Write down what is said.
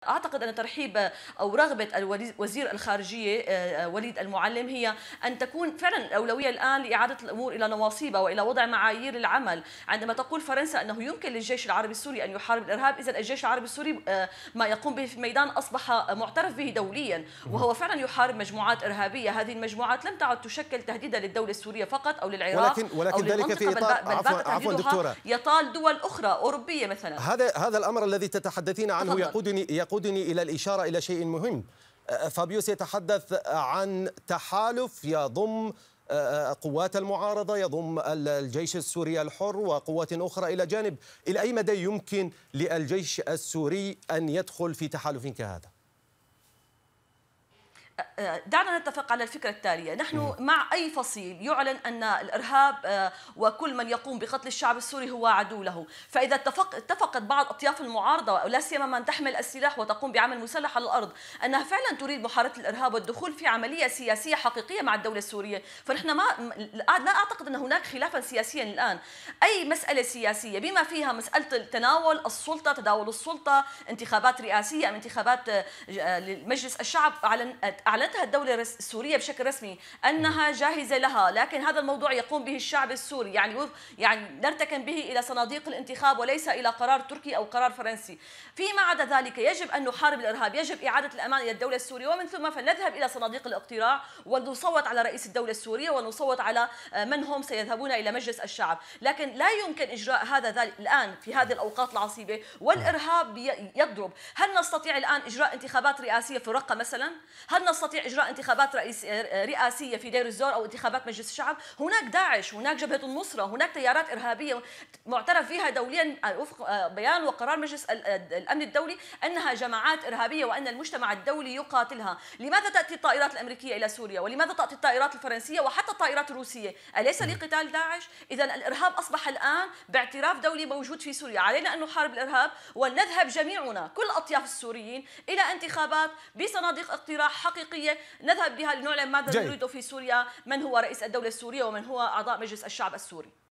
أعتقد أن ترحيب أو رغبة وزير الخارجية وليد المعلم هي أن تكون فعلا الأولوية الآن لإعادة الأمور إلى نواصيبها وإلى وضع معايير العمل. عندما تقول فرنسا أنه يمكن للجيش العربي السوري أن يحارب الإرهاب، إذا الجيش العربي السوري ما يقوم به في الميدان أصبح معترف به دوليا، وهو فعلا يحارب مجموعات إرهابية. هذه المجموعات لم تعد تشكل تهديدا للدولة السورية فقط أو للعراق ولكن أو ذلك في إطار عفوا دكتورة، يطال دول أخرى أوروبية مثلا. هذا الأمر الذي تتحدثين عنه يقودني إلى الإشارة إلى شيء مهم. فابيوس يتحدث عن تحالف يضم قوات المعارضة، يضم الجيش السوري الحر وقوات أخرى إلى جانب. إلى أي مدى يمكن للجيش السوري أن يدخل في تحالف كهذا؟ دعنا نتفق على الفكرة التالية. نحن مع أي فصيل يعلن أن الإرهاب وكل من يقوم بقتل الشعب السوري هو عدو له، فإذا اتفقت بعض أطياف المعارضة لا سيما من تحمل السلاح وتقوم بعمل مسلح على الأرض أنها فعلا تريد محاربة الإرهاب والدخول في عملية سياسية حقيقية مع الدولة السورية، فنحن لا أعتقد أن هناك خلافا سياسيا الآن. أي مسألة سياسية بما فيها مسألة تناول السلطة، تداول السلطة، انتخابات رئاسية أم انتخابات لمجلس الشعب، أعلنتها الدولة السورية بشكل رسمي أنها جاهزة لها، لكن هذا الموضوع يقوم به الشعب السوري، يعني نرتكن به إلى صناديق الانتخاب وليس إلى قرار تركي أو قرار فرنسي. فيما عدا ذلك يجب أن نحارب الإرهاب، يجب إعادة الأمان إلى الدولة السورية، ومن ثم فلنذهب إلى صناديق الاقتراع ونصوت على رئيس الدولة السورية ونصوت على من هم سيذهبون إلى مجلس الشعب. لكن لا يمكن إجراء هذا الآن في هذه الأوقات العصيبة والإرهاب يضرب. هل نستطيع الآن إجراء انتخابات رئاسية في الرقة مثلا؟ هل نستطيع إجراء انتخابات رئاسية في دير الزور أو انتخابات مجلس الشعب؟ هناك داعش، هناك جبهة النصرة، هناك تيارات إرهابية معترف فيها دوليا وفق بيان وقرار مجلس الأمن الدولي أنها جماعات إرهابية وأن المجتمع الدولي يقاتلها. لماذا تأتي الطائرات الأمريكية إلى سوريا؟ ولماذا تأتي الطائرات الفرنسية وحتى الطائرات الروسية؟ أليس لقتال داعش؟ إذا الإرهاب أصبح الآن باعتراف دولي موجود في سوريا. علينا أن نحارب الإرهاب ونذهب جميعنا كل أطياف السوريين إلى انتخابات بصناديق اقتراع حقيقية نذهب بها لنعلن ماذا نريد في سوريا، من هو رئيس الدولة السورية ومن هو أعضاء مجلس الشعب السوري.